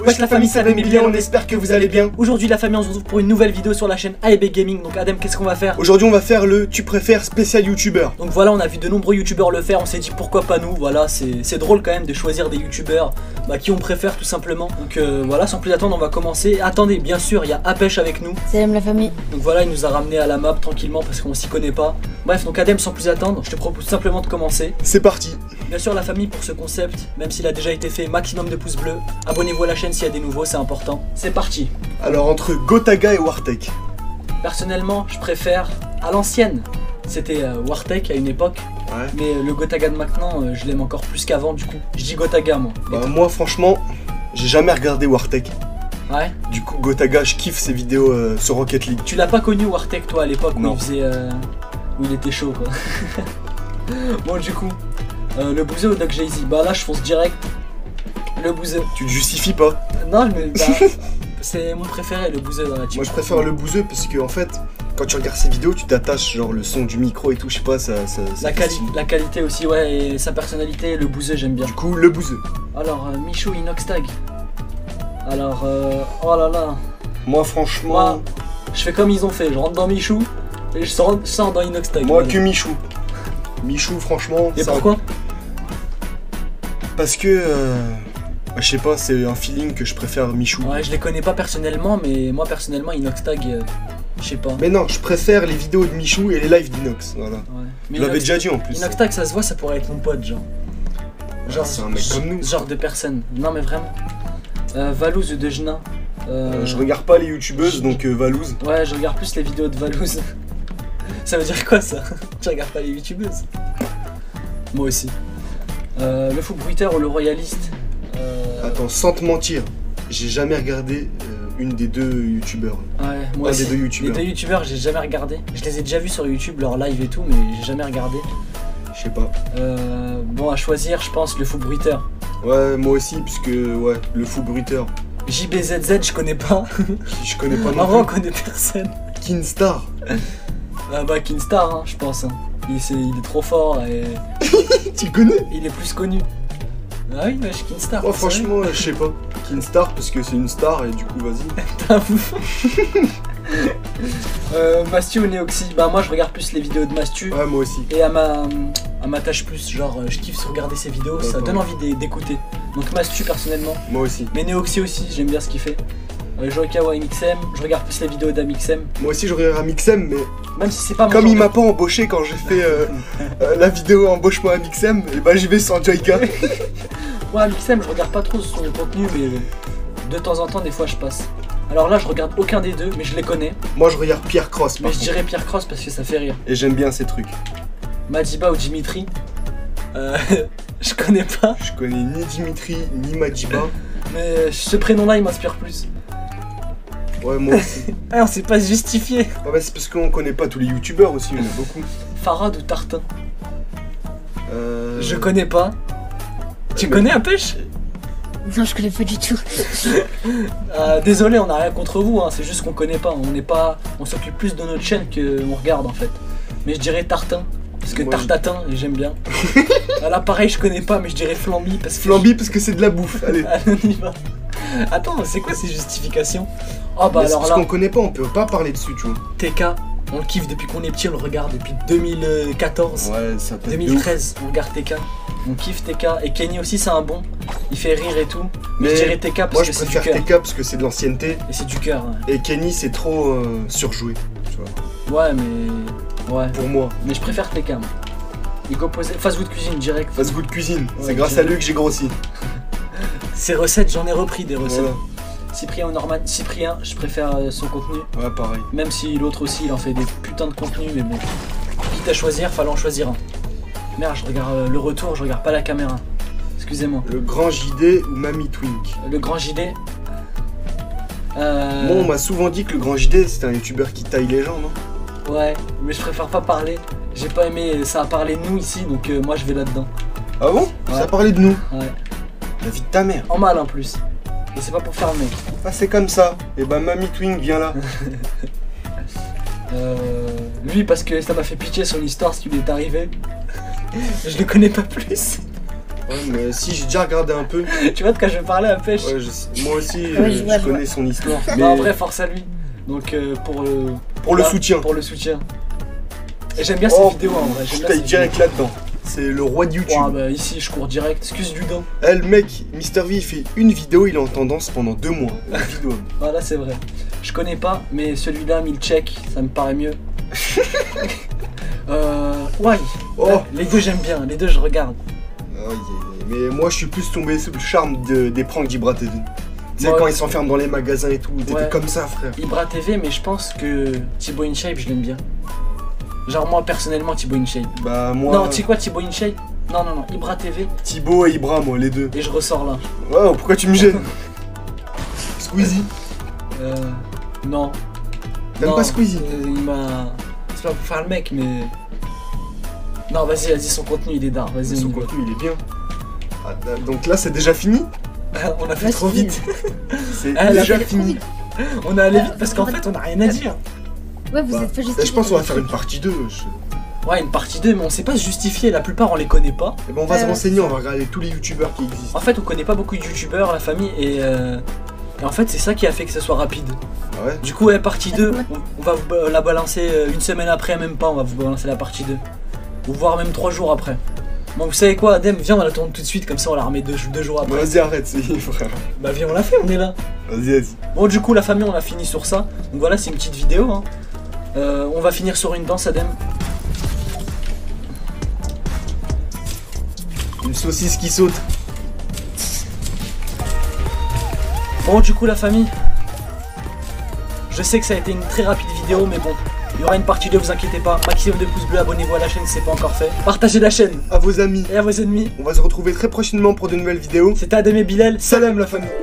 Wesh la famille, ça va bien, on espère que vous allez bien. Aujourd'hui la famille, on se retrouve pour une nouvelle vidéo sur la chaîne AEB Gaming. Donc Adem, qu'est-ce qu'on va faire? Aujourd'hui on va faire le tu préfères spécial youtubeur. Donc voilà, on a vu de nombreux youtubeurs le faire, on s'est dit pourquoi pas nous. Voilà, c'est drôle quand même de choisir des youtubeurs qui on préfère tout simplement. Donc voilà, sans plus attendre, on va commencer. Attendez, bien sûr, il y a Apèche avec nous. Salam la famille. Donc voilà, il nous a ramené à la map tranquillement parce qu'on s'y connaît pas. Bref, donc Adem, sans plus attendre, je te propose simplement de commencer. C'est parti. Bien sûr la famille, pour ce concept, même s'il a déjà été fait, maximum de pouces bleus. Abonnez-vous à la chaîne s'il y a des nouveaux, c'est important. C'est parti. Alors entre Gotaga et Wartek. Personnellement, je préfère à l'ancienne. C'était Wartek à une époque. Ouais. Mais le Gotaga de maintenant, je l'aime encore plus qu'avant du coup. Je dis Gotaga moi. Bah moi franchement, j'ai jamais regardé Wartek. Ouais. Du coup Gotaga, je kiffe ses vidéos sur Rocket League. Tu l'as pas connu Wartek toi à l'époque où Non. il faisait où il était chaud quoi. Bon du coup, le bouseux ou Doc Jay-Z. Bah là je fonce direct. Le bouseux. Tu te justifies pas? Non mais c'est mon préféré le bouseux dans la team. Moi je préfère le bouseux parce que en fait, quand tu regardes ses vidéos, tu t'attaches genre le son du micro et tout, je sais pas, ça La qualité aussi, ouais, et sa personnalité, le bouseux j'aime bien. Du coup, le bouseux. Alors, Michou Inoxtag. Alors, oh là là. Moi franchement... Moi, je fais comme ils ont fait, je rentre dans Michou et je sors dans Inoxtag. Moi que Michou. Michou franchement... Et pourquoi? Parce que... je sais pas, c'est un feeling que je préfère Michou. Ouais, je les connais pas personnellement, mais moi personnellement Inoxtag, je sais pas. Mais non, je préfère les vidéos de Michou et les lives d'Inox, voilà. Ouais. Mais Je l'avais déjà dit en plus. Inoxtag, ça se voit, ça pourrait être mon pote, genre. Genre c'est un mec comme nous. Ce genre de personne. Non mais vraiment. Valouz de Genin. Je regarde pas les youtubeuses, donc Valouz. Ouais, je regarde plus les vidéos de Valouz. Ça veut dire quoi ça? Je regarde pas les youtubeuses. Moi aussi. Le fou bruiteur ou le royaliste. Attends, sans te mentir, j'ai jamais regardé une des deux youtubeurs. Ouais, moi Un aussi. des deux youtubeurs. Les deux youtubeurs, j'ai jamais regardé. Je les ai déjà vus sur YouTube, leur live et tout, mais j'ai jamais regardé. Je sais pas. Bon, à choisir, je pense le fou bruiteur. Ouais, moi aussi, puisque ouais, le fou bruiteur. JBZZ, je connais pas. Je connais pas En non vrai, on plus. connaît personne. Kinstar. Bah, Kinstar, hein, je pense. Hein. Il est trop fort et Tu connais? il est plus connu. Ah oui, wesh, Kinstar. Moi franchement, je sais pas. Kinstar, parce que c'est une star et du coup, vas-y. T'avoues. Mastu ou Neoxy? Bah, moi je regarde plus les vidéos de Mastu. Ouais, moi aussi. Et à ma tâche plus, genre je kiffe regarder ses vidéos, Ouais, ça pareil. donne envie d'écouter. Donc Mastu personnellement, Moi aussi. mais Neoxy aussi, j'aime bien ce qu'il fait. Joikawa MXM, je regarde plus les vidéos d'Amixem, Moi aussi, je regarde Mixem, mais même si c'est pas mon comme il genre m'a pas embauché quand j'ai fait la vidéo embauche-moi à Mixem, et bah j'y vais sans Joyka. de... Ouais, Amixem, je regarde pas trop son contenu, mais de temps en temps, des fois je passe. Alors là, je regarde aucun des deux, mais je les connais. Moi, je regarde Pierre Cross, par Mais je contre. dirais Pierre Cross parce que ça fait rire. Et j'aime bien ces trucs. Madiba ou Dimitri, je connais pas, Je connais ni Dimitri, ni Madiba. mais ce prénom-là, il m'inspire plus. Ouais, moi aussi. Ah, on sait pas se justifier. Ouais, bah, c'est parce qu'on connaît pas tous les youtubeurs aussi, il y en a beaucoup. Farad ou Tartin? Je connais pas. Tu connais Apèche? Non, je connais pas du tout. Désolé, on a rien contre vous, hein, c'est juste qu'on connaît pas. On s'occupe plus de notre chaîne qu'on regarde en fait. Mais je dirais Tartin, parce que Moi, Tartatin, j'aime bien. Là pareil, je connais pas, mais je dirais Flamby parce que. Flamby parce que c'est de la bouffe, allez. Allez, on y va. Attends, c'est quoi ces justifications? Oh bah Mais c'est alors parce là, qu'on connaît pas, on peut pas parler dessus, tu vois. TK, on le kiffe depuis qu'on est petit, on le regarde depuis 2014. Ouais, ça peut être 2013, on regarde TK. On kiffe TK. Et Kenny aussi, c'est un bon. Il fait rire et tout. Mais Mais je dirais TK parce Moi, que je c'est du préfère cœur. TK parce que c'est de l'ancienneté. Et c'est du cœur. Hein. Et Kenny, c'est trop surjoué, tu vois. Ouais, mais. Ouais. Pour moi. Mais je préfère TK. Moi. Il composait. Fast food cuisine direct. Fast Good Cuisine, Ouais, c'est grâce à lui que j'ai grossi. Ses recettes, j'en ai repris des recettes. Voilà. Cyprien ou Norman. Cyprien, je préfère son contenu. Ouais, pareil. Même si l'autre aussi, il en fait des putains de contenus. Mais bon. Quitte à choisir, fallait en choisir un. Merde, je regarde le retour, je regarde pas la caméra. Excusez-moi. Le grand JD ou Mamie Twink. Le grand JD. Moi, on m'a souvent dit que le grand JD c'était un youtubeur qui taille les gens, non? Ouais, mais je préfère pas parler. J'ai pas aimé, ça a parlé de nous ici, donc moi je vais là-dedans. Ah bon? Ouais. Ça parlait de nous. Ouais. La vie de ta mère. En mal en plus. Et c'est pas pour faire le mec. Ah, c'est comme ça. Et bah, Mamie Twink, viens là. Lui parce que ça m'a fait pitié son histoire, ce qui lui est arrivé. Je le connais pas plus. Ouais, mais si, j'ai déjà regardé un peu. Tu vois de quoi je vais parler à Pêche? Ouais, moi aussi, je vois, je connais son histoire. Mais en vrai, force à lui. Donc pour le soutien. Pour le soutien. Et j'aime bien ses vidéos en vrai. Je taille direct là-dedans. C'est le roi de YouTube. Ouais, bah ici, je cours direct. Excuse du dent. Eh, le mec, Mister V, il fait une vidéo, il est en tendance pendant 2 mois. Une vidéo. Voilà, c'est vrai. Je connais pas, mais celui-là, 1000 check, ça me paraît mieux. Ouais. Oh. Les deux, j'aime bien. Les deux, je regarde. Mais moi, je suis plus tombé sous le charme des pranks d'Ibra TV. Tu sais, Ouais. quand il s'enferme dans les magasins et tout, t'étais Ouais. comme ça, frère. Ibra TV, mais je pense que Thibaut InShape, je l'aime bien. Genre, moi, personnellement, Thibaut InShape. Bah, moi, Non, tu sais quoi, Thibaut InShape? Non, Ibra TV, Thibaut et Ibra, moi, les deux. et je ressors là. Ouais, pourquoi tu me gênes? Squeezie. Non. T'aimes Non, pas Squeezie? Il m'a. C'est pas pour faire le mec, mais. Non, vas-y, son contenu il est d'art. Vas-y, Son on y va. contenu, il est bien. Ah, donc là, c'est déjà fini? On a fait Ouais, trop c'est vite. C'est Ah, déjà Trop fini. vite. On a allé vite parce qu'en fait, on a rien à dire. Ouais, vous Bah, êtes pas juste. je pense qu'on va faire une partie 2. Ouais, une partie 2, mais on sait pas se justifier. La plupart, on les connaît pas. Et ben, on va se Ouais, renseigner, c'est on ça. va regarder tous les youtubeurs qui existent. En fait, on connaît pas beaucoup de youtubeurs, la famille, et en fait, c'est ça qui a fait que ce soit rapide. Ah ouais? Du coup, ouais, partie 2, on va vous la balancer une semaine après, même pas, on va vous balancer la partie 2. Ou voire même 3 jours après. Bon, vous savez quoi, Adem, viens, on la tourne tout de suite, comme ça on la remet 2 jours Bon, après. vas-y, arrête, c'est frère. Bah, viens, on l'a fait, on est là. Vas-y. Bon, du coup, la famille, on a fini sur ça. Donc voilà, c'est une petite vidéo. Hein. On va finir sur une danse, Adem. Une saucisse qui saute. Bon, du coup, la famille. Je sais que ça a été une très rapide vidéo, mais bon. Il y aura une partie 2, vous inquiétez pas. Maximum de pouces bleus, abonnez-vous à la chaîne si c'est pas encore fait. Partagez la chaîne À vos amis. et à vos ennemis. On va se retrouver très prochainement pour de nouvelles vidéos. C'était Adem et Bilal. Salam la famille.